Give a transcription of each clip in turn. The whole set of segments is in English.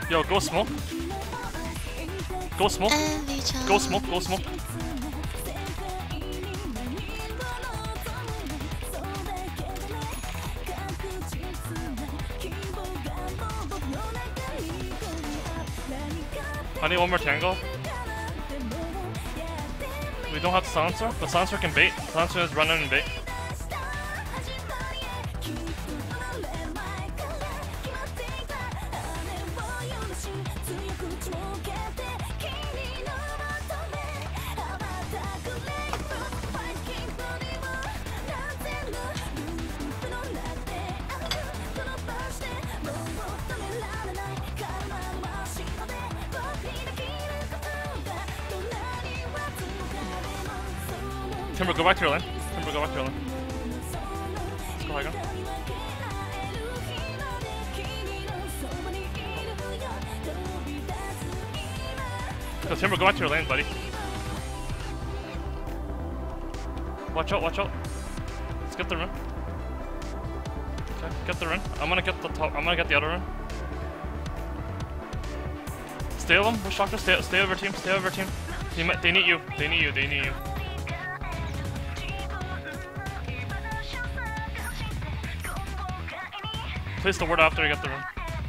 Yo, go smoke. Go smoke. Go smoke. Go smoke. I need one more tango. We don't have the silencer, but silencer can bait. Silencer is running and bait. Timber, go back to your lane. Timber, go back to your lane. Let's go high gun. Yo, Timber, go back to your lane, buddy. Watch out, watch out. Let's get the run. Okay, get the run. I'm gonna get the top. I'm gonna get the other run. Stay with them. Push doctor. Stay over team. Stay over team. They need you. They need you. They need you. Place the word after I get the run.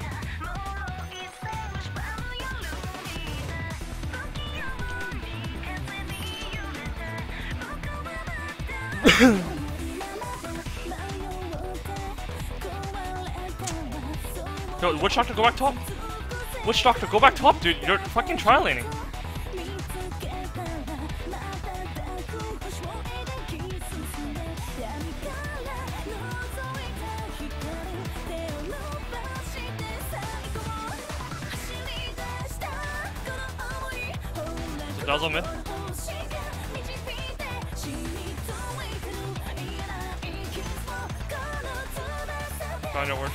Yo, Witch Doctor, go back top. Witch Doctor, go back top, dude. You're fucking tri-laning. Dazzle mid. Find out word.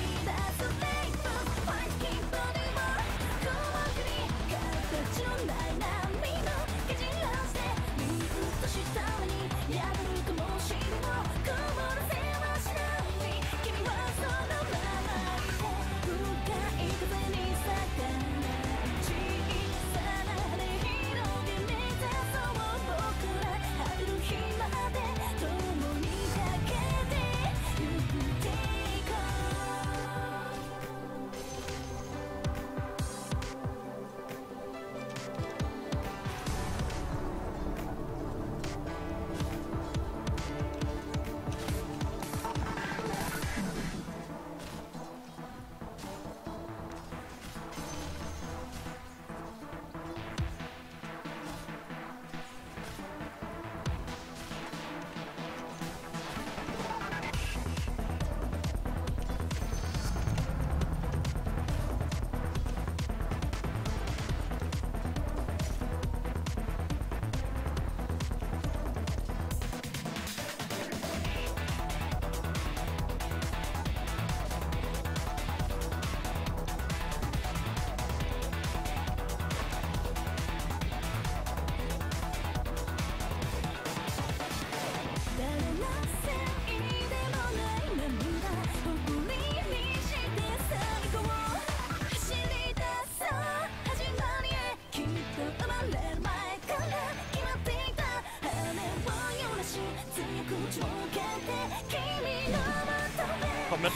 Mid.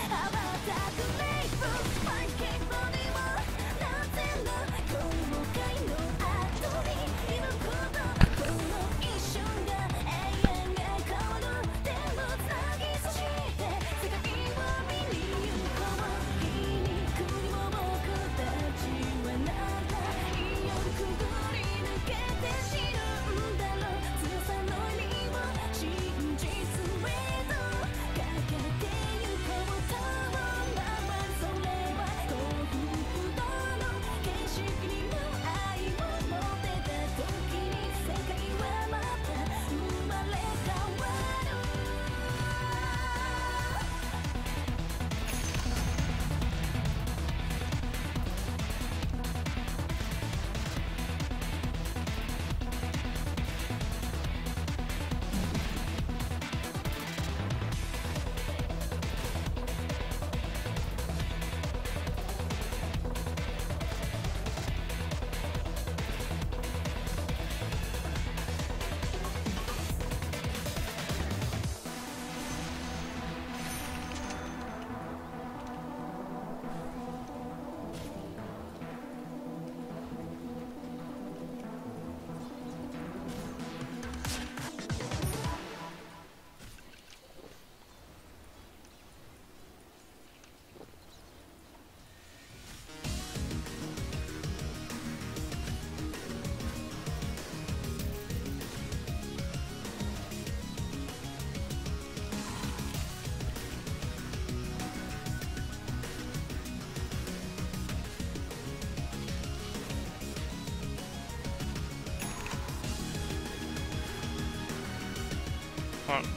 Alright.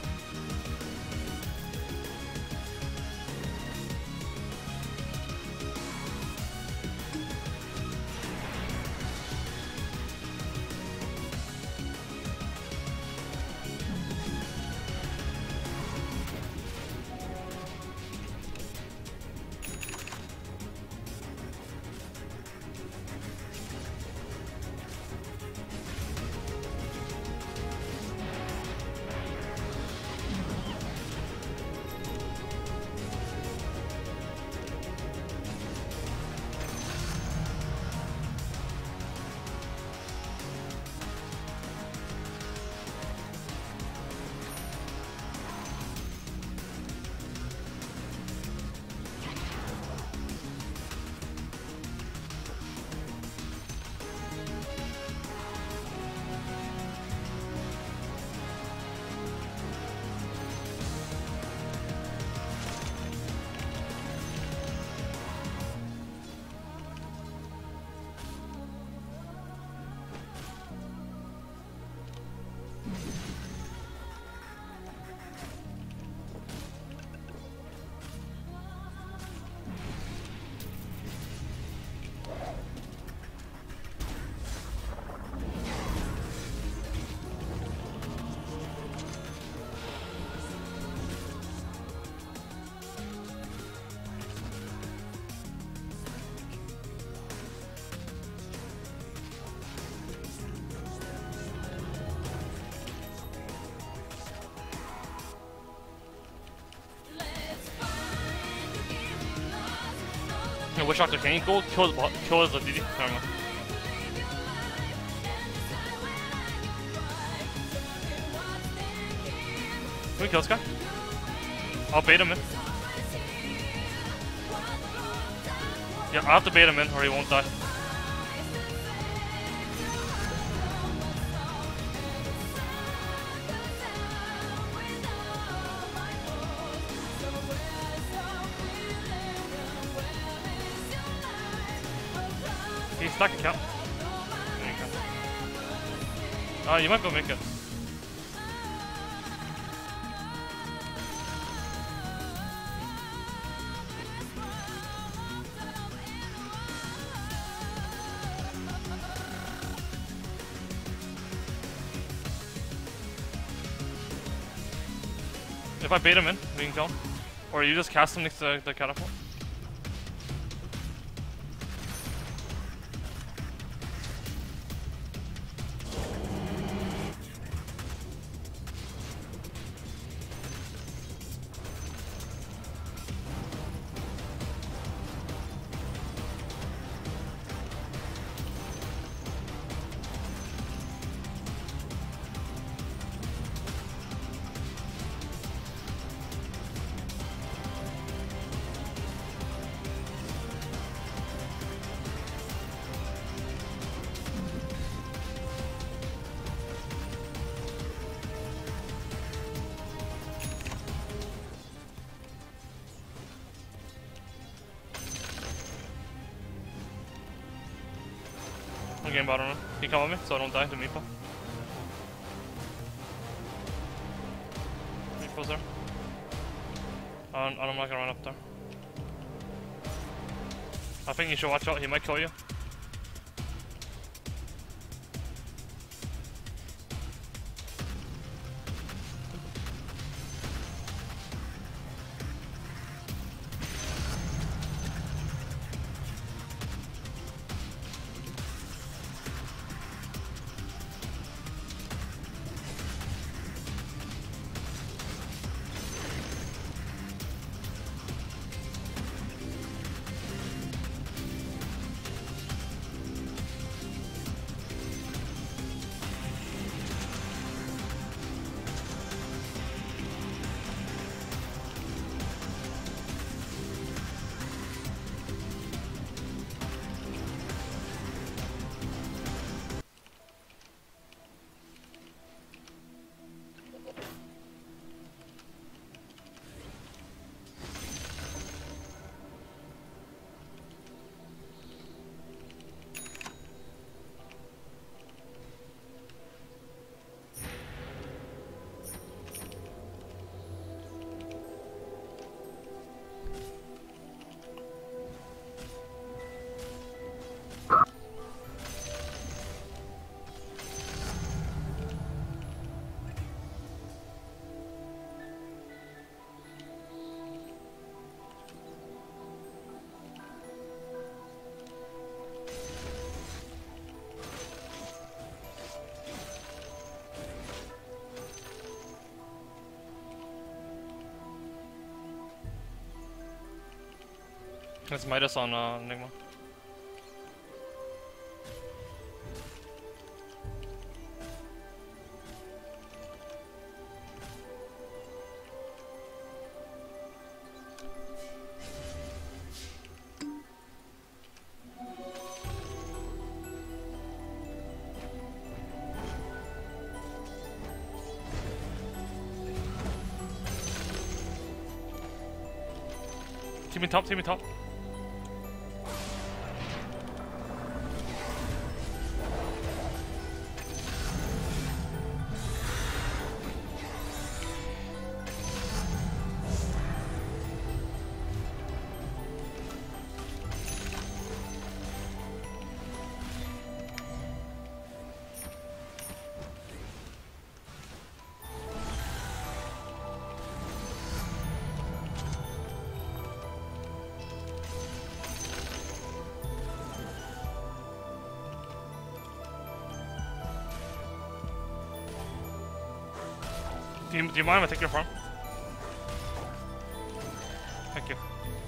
Yeah, Witch Doctor, can you go kill the DD? Never mind. Can we kill this guy? I'll bait him in. Yeah, I have to bait him in or he won't die. He's stuck account. You might be able to make it. If I bait him in, we can kill him. Or you just cast him next to the catapult. I'm getting bottom run. Can you come with me so I don't die to Meepo? Meepo's there. I'm not gonna run up there. I think you should watch out, he might kill you. It's Midas on Enigma. Team in top, team in top. Do you mind if I take your farm? Thank you.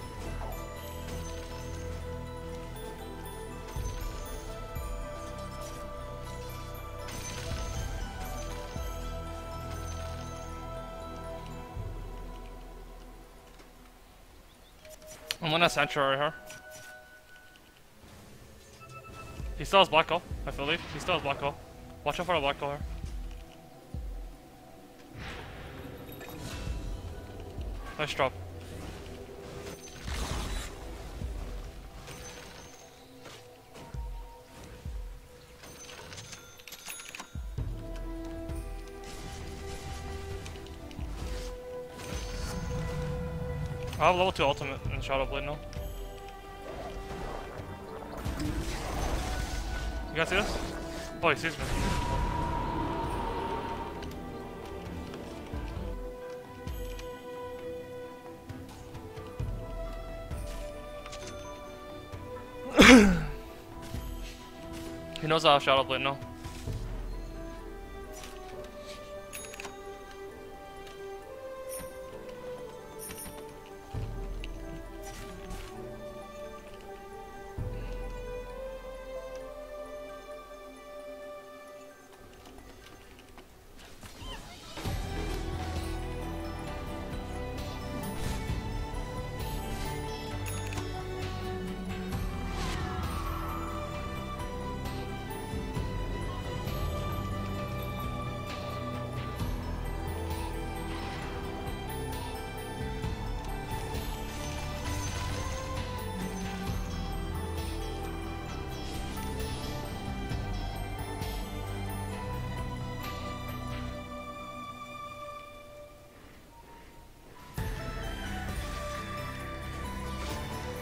I'm gonna Sanctuary her. He still has Black Hole, I believe. He still has Black Hole. Watch out for a Black Hole here. Nice drop. I have level 2 ultimate in Shadow Blade now. You guys see this? Oh, he sees me. He knows I have Shadow Blade now.